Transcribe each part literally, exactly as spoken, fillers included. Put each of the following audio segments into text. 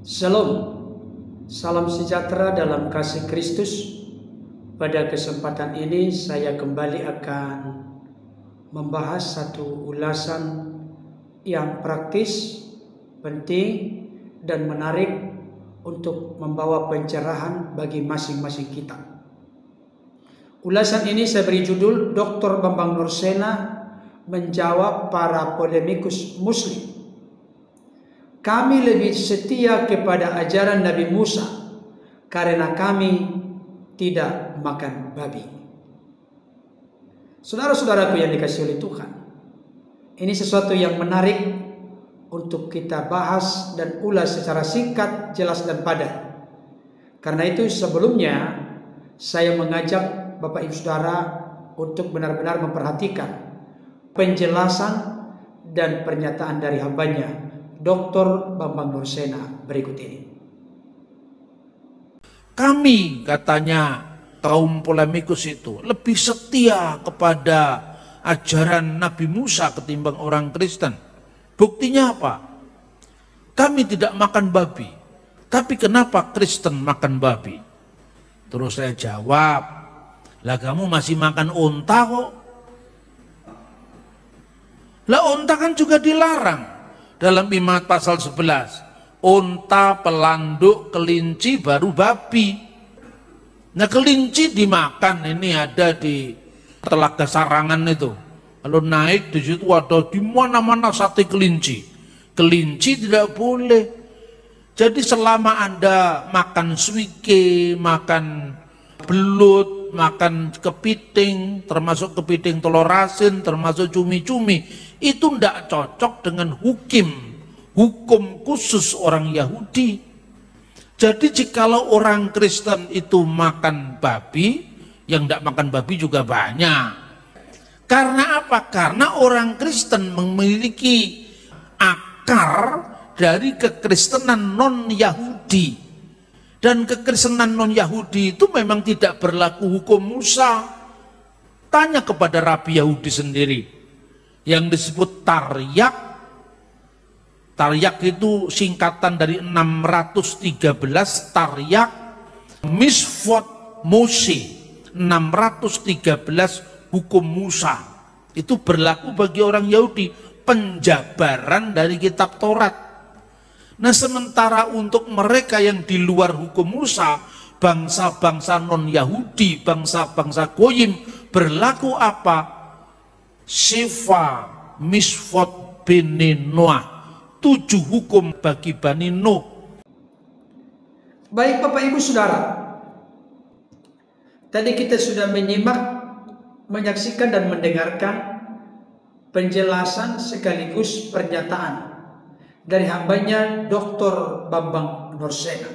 Shalom, salam sejahtera dalam kasih Kristus. Pada kesempatan ini saya kembali akan membahas satu ulasan yang praktis, penting, dan menarik untuk membawa pencerahan bagi masing-masing kita. Ulasan ini saya beri judul doktor Bambang Nursena menjawab para polemikus Muslim. Kami lebih setia kepada ajaran Nabi Musa karena kami tidak makan babi. Saudara-saudaraku yang dikasihi oleh Tuhan, ini sesuatu yang menarik untuk kita bahas dan ulas secara singkat, jelas, dan padat. Karena itu sebelumnya saya mengajak Bapak Ibu Saudara untuk benar-benar memperhatikan penjelasan dan pernyataan dari hambanya doktor Bambang Nursena berikut ini. Kami, katanya kaum polemikus itu, lebih setia kepada ajaran Nabi Musa ketimbang orang Kristen. Buktinya apa? Kami tidak makan babi. Tapi kenapa Kristen makan babi? Terus saya jawab, lah kamu masih makan unta kok. Lah unta kan juga dilarang. Dalam Imamat pasal sebelas, unta, pelanduk, kelinci, baru babi. Nah kelinci dimakan, ini ada di Telaga Sarangan itu. Kalau naik di situ ada di mana-mana sate kelinci. Kelinci tidak boleh. Jadi selama Anda makan suike, makan belut, makan kepiting, termasuk kepiting telur asin, termasuk cumi-cumi, itu tidak cocok dengan hukum hukum khusus orang Yahudi. Jadi jikalau orang Kristen itu makan babi, yang tidak makan babi juga banyak. Karena apa? Karena orang Kristen memiliki akar dari kekristenan non-Yahudi. Dan kekristenan non-Yahudi itu memang tidak berlaku hukum Musa. Tanya kepada Rabi Yahudi sendiri yang disebut Taryak. Taryak itu singkatan dari enam ratus tiga belas Taryak Misvot Mose, enam ratus tiga belas hukum Musa. Itu berlaku bagi orang Yahudi, penjabaran dari kitab Taurat. Nah sementara untuk mereka yang di luar hukum Musa, bangsa-bangsa non-Yahudi, bangsa-bangsa Goyim, berlaku apa? Sifa Misvot Bene Noah, tujuh hukum bagi Bani Nuh. Baik Bapak Ibu Saudara, tadi kita sudah menyimak, menyaksikan dan mendengarkan penjelasan sekaligus pernyataan dari hambanya doktor Bambang Nursena.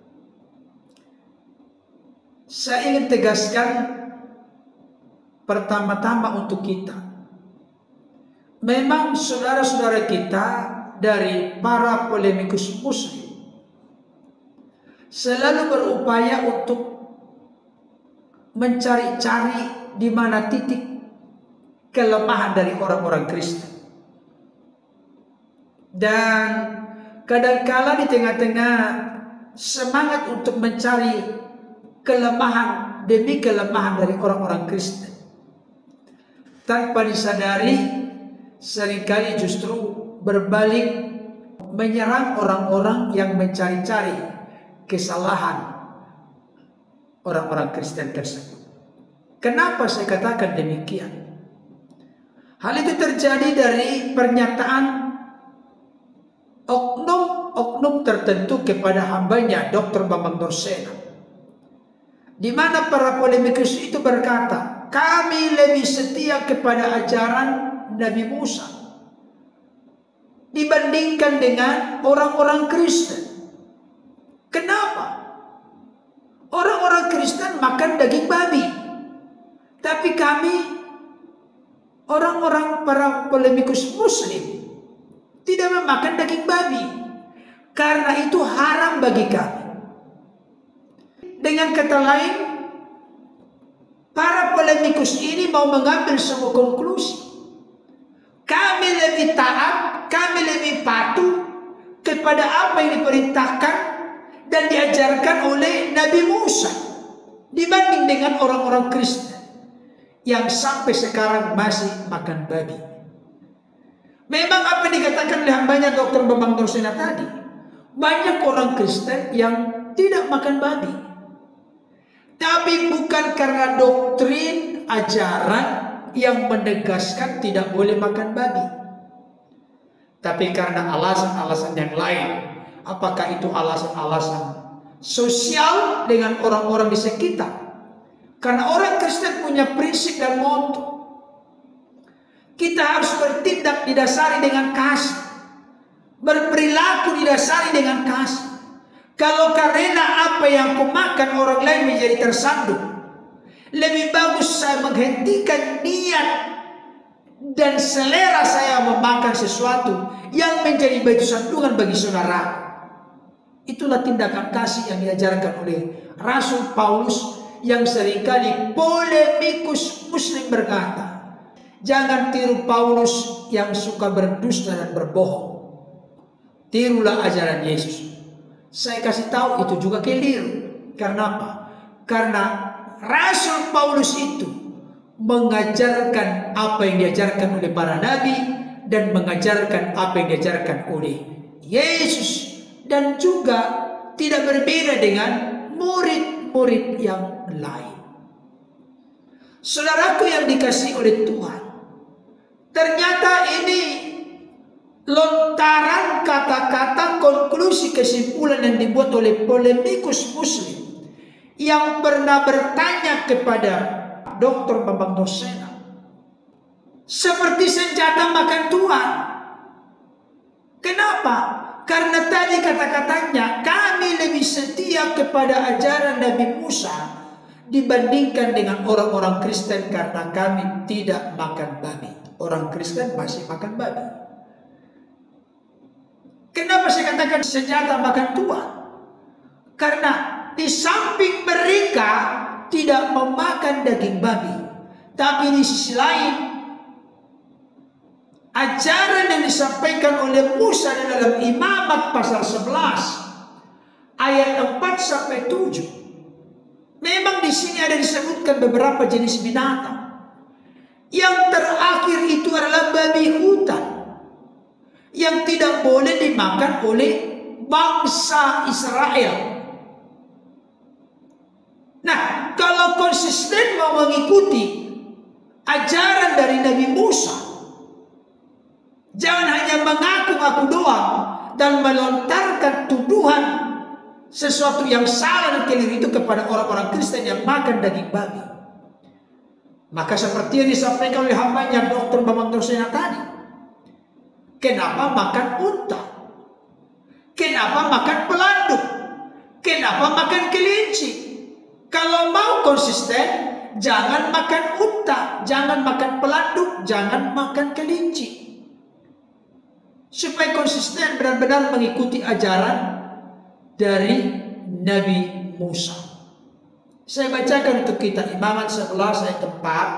Saya ingin tegaskan pertama-tama untuk kita, memang saudara-saudara kita dari para polemikus Muslim selalu berupaya untuk mencari-cari di mana titik kelemahan dari orang-orang Kristen. Dan kadangkala di tengah-tengah semangat untuk mencari kelemahan demi kelemahan dari orang-orang Kristen, tanpa disadari seringkali justru berbalik menyerang orang-orang yang mencari-cari kesalahan orang-orang Kristen tersebut. Kenapa saya katakan demikian? Hal itu terjadi dari pernyataan oknum-oknum tertentu kepada hambanya doktor Bambang Nursena, di mana para polemikus itu berkata, kami lebih setia kepada ajaran Nabi Musa dibandingkan dengan orang-orang Kristen. Kenapa? Orang-orang Kristen makan daging babi, tapi kami orang-orang para polemikus Muslim tidak memakan daging babi karena itu haram bagi kami. Dengan kata lain, para polemikus ini mau mengambil sebuah konklusi, kami lebih taat, kami lebih patuh, kepada apa yang diperintahkan dan diajarkan oleh Nabi Musa dibanding dengan orang-orang Kristen yang sampai sekarang masih makan babi. Memang apa yang dikatakan oleh hambanya dokter Bambang Dorsena tadi, banyak orang Kristen yang tidak makan babi, tapi bukan karena doktrin ajaran yang menegaskan tidak boleh makan babi, tapi karena alasan-alasan yang lain. Apakah itu alasan-alasan sosial dengan orang-orang di sekitar? Karena orang Kristen punya prinsip dan motto, kita harus bertindak didasari dengan kasih, berperilaku didasari dengan kasih. Kalau karena apa yang kumakan orang lain menjadi tersandung, lebih bagus saya menghentikan niat dan selera saya memakan sesuatu yang menjadi baju sandungan bagi saudara. Itulah tindakan kasih yang diajarkan oleh Rasul Paulus yang seringkali polemikus Muslim berkata, jangan tiru Paulus yang suka berdusta dan berbohong. Tirulah ajaran Yesus. Saya kasih tahu itu juga keliru. Karena apa? Karena Rasul Paulus itu mengajarkan apa yang diajarkan oleh para nabi dan mengajarkan apa yang diajarkan oleh Yesus, dan juga tidak berbeda dengan murid-murid yang lain. Saudaraku yang dikasihi oleh Tuhan, ternyata ini lontaran kata-kata konklusi kesimpulan yang dibuat oleh polemikus Muslim yang pernah bertanya kepada dokter Bambang Dorsena, seperti senjata makan Tuhan. Kenapa? Karena tadi kata-katanya, kami lebih setia kepada ajaran Nabi Musa dibandingkan dengan orang-orang Kristen karena kami tidak makan babi. Orang Kristen masih makan babi. Kenapa saya katakan senjata makan Tuhan? Karena di samping mereka tidak memakan daging babi, tapi di sisi lain ajaran yang disampaikan oleh Musa di dalam Imamat pasal sebelas ayat empat sampai tujuh, memang di sini ada disebutkan beberapa jenis binatang. Yang terakhir itu adalah babi hutan yang tidak boleh dimakan oleh bangsa Israel. Nah, kalau konsisten mau mengikuti ajaran dari Nabi Musa, jangan hanya mengaku-ngaku doang dan melontarkan tuduhan sesuatu yang salah dan keliru itu kepada orang-orang Kristen yang makan daging babi. Maka seperti yang disampaikan oleh hambanya dokter Bambang Dorsena tadi, kenapa makan unta? Kenapa makan pelanduk? Kenapa makan kelinci? Kalau mau konsisten, jangan makan unta, jangan makan pelanduk, jangan makan kelinci. Supaya konsisten benar-benar mengikuti ajaran dari Nabi Musa. Saya bacakan untuk kita Imamat sebelas ayat empat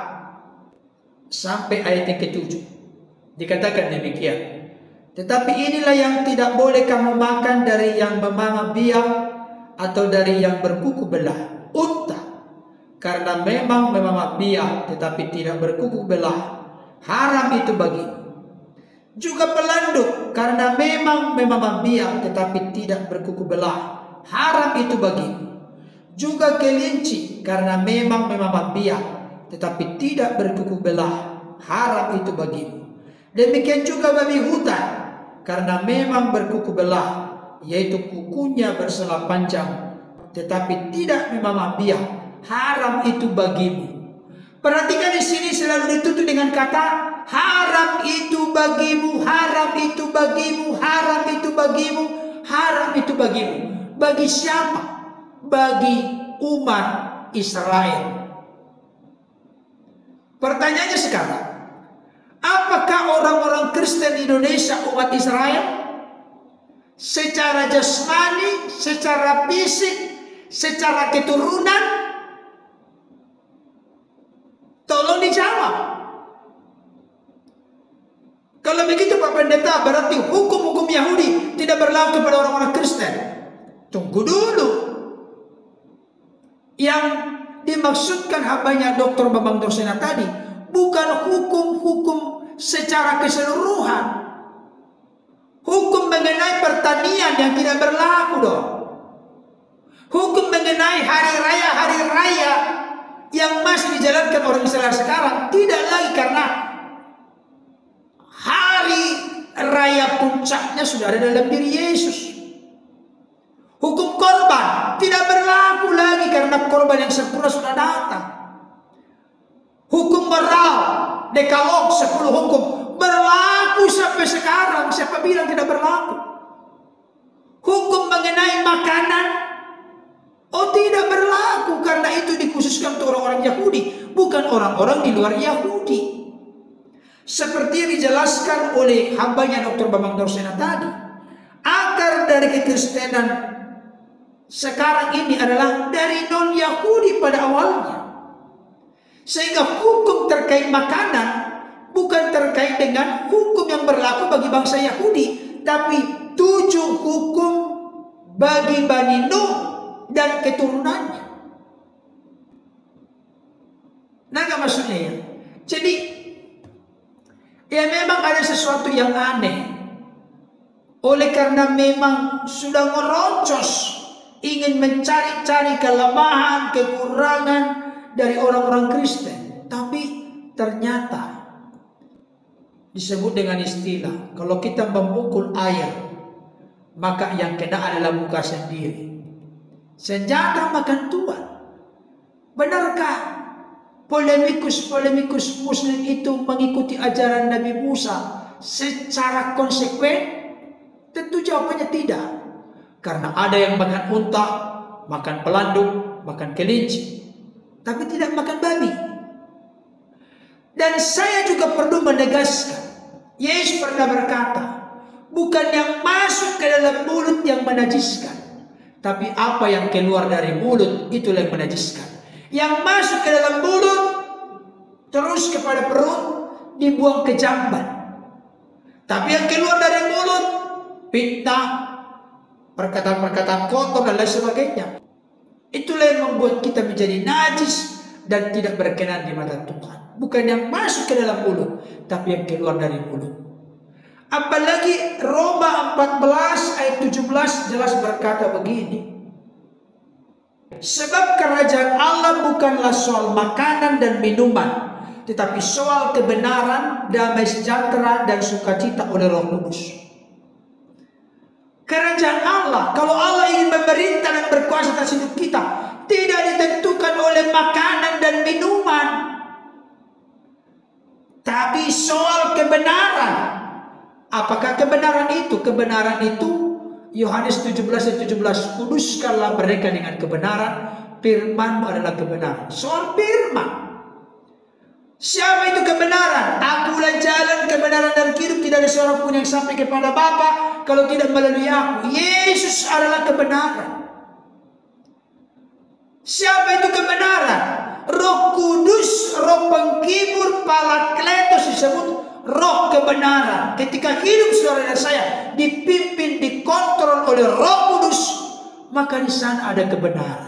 sampai ayat yang ketujuh. Dikatakan demikian. Tetapi inilah yang tidak boleh kamu makan dari yang memangap biang atau dari yang berkuku belah. Unta, karena memang memangap biang tetapi tidak berkuku belah, haram itu bagimu. Juga pelanduk, karena memang memang biang tetapi tidak berkuku belah, haram itu bagimu. Juga kelinci, karena memang memang biang tetapi tidak berkuku belah, haram itu bagimu. Demikian juga babi hutan, karena memang berkuku belah, yaitu kukunya bersela panjang tetapi tidak memang biang, haram itu bagimu. Perhatikan di sini selalu ditutup dengan kata haram itu bagimu, haram itu bagimu, haram itu bagimu, haram itu bagimu. Bagi siapa? Bagi umat Israel. Pertanyaannya sekarang, apakah orang-orang Kristen di Indonesia umat Israel? Secara jasmani, secara fisik, secara keturunan? Tolong dijawab. Kalau begitu Pak Pendeta, berarti hukum-hukum Yahudi tidak berlaku berlaku kepada orang-orang Kristen. Tunggu dulu. Yang dimaksudkan hambanya doktor Bambang Dorsena tadi bukan hukum-hukum secara keseluruhan. Hukum mengenai pertanian yang tidak berlaku dong. Hukum mengenai hari raya-hari raya yang masih dijalankan orang Israel sekarang tidak lagi, karena hari raya puncaknya sudah ada dalam diri Yesus. Hukum korban tidak berlaku lagi karena korban yang sempurna sudah datang. Hukum moral, dekalog, sepuluh hukum berlaku sampai sekarang. Siapa bilang tidak berlaku? Hukum mengenai makanan, oh tidak berlaku, karena itu dikhususkan untuk orang-orang Yahudi, bukan orang-orang di luar Yahudi. Seperti yang dijelaskan oleh hambanya doktor Bambang Dorsena tadi, akar dari kekristenan sekarang ini adalah dari non-Yahudi pada awalnya. Sehingga hukum terkait makanan bukan terkait dengan hukum yang berlaku bagi bangsa Yahudi, tapi tujuh hukum bagi Bani Nuh dan keturunannya. Nah, nggak maksudnya ya? Jadi, ya memang ada sesuatu yang aneh. Oleh karena memang sudah merocos, ingin mencari-cari kelemahan, kekurangan dari orang-orang Kristen. Tapi ternyata disebut dengan istilah, kalau kita memukul air, maka yang kena adalah muka sendiri. Senjata makan tuan. Benarkah polemikus-polemikus Muslim itu mengikuti ajaran Nabi Musa secara konsekuen? Tentu jawabannya tidak. Karena ada yang makan unta, makan pelanduk, makan kelinci, tapi tidak makan babi. Dan saya juga perlu menegaskan, Yesus pernah berkata, bukan yang masuk ke dalam mulut yang menajiskan, tapi apa yang keluar dari mulut itulah yang menajiskan. Yang masuk ke dalam mulut terus kepada perut dibuang ke jamban. Tapi yang keluar dari mulut fitnah, perkataan-perkataan kotor dan lain sebagainya. Itulah yang membuat kita menjadi najis dan tidak berkenan di mata Tuhan. Bukan yang masuk ke dalam mulut, tapi yang keluar dari mulut. Apalagi Roma empat belas ayat tujuh belas jelas berkata begini. Sebab kerajaan Allah bukanlah soal makanan dan minuman, tetapi soal kebenaran, damai sejahtera dan sukacita oleh Roh Kudus. Kerajaan Allah, kalau Allah ingin memerintah dan berkuasa atas hidup kita, tidak ditentukan oleh makanan dan minuman, tapi soal kebenaran. Apakah kebenaran itu? Kebenaran itu Yohanes tujuh belas ayat tujuh belas, kuduskanlah mereka dengan kebenaran, firman-Mu adalah kebenaran. Soal firman. Siapa itu kebenaran? Akulah jalan, kebenaran dan hidup, tidak ada seorang pun yang sampai kepada Bapa kalau tidak melalui aku. Yesus adalah kebenaran. Siapa itu kebenaran? Roh Kudus, Roh Penghibur, Parakletos disebut Roh kebenaran. Ketika hidup saudara dan saya dipimpin, dikontrol oleh Roh Kudus, maka di sana ada kebenaran.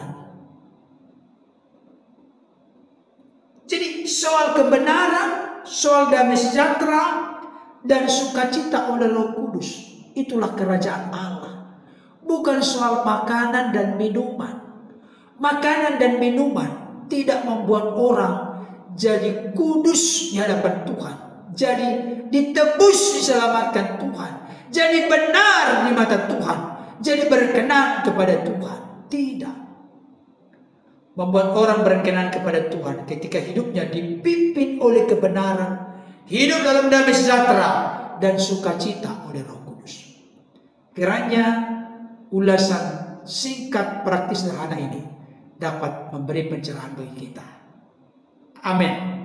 Jadi soal kebenaran, soal damai sejahtera dan sukacita oleh Roh Kudus, itulah kerajaan Allah. Bukan soal makanan dan minuman. Makanan dan minuman tidak membuat orang jadi kudus di hadapan Tuhan, jadi ditebus, diselamatkan Tuhan, jadi benar di mata Tuhan, jadi berkenan kepada Tuhan. Tidak. Membuat orang berkenan kepada Tuhan ketika hidupnya dipimpin oleh kebenaran, hidup dalam damai sejahtera dan sukacita oleh Roh Kudus. Kiranya ulasan singkat praktis sederhana ini dapat memberi pencerahan bagi kita. Amin.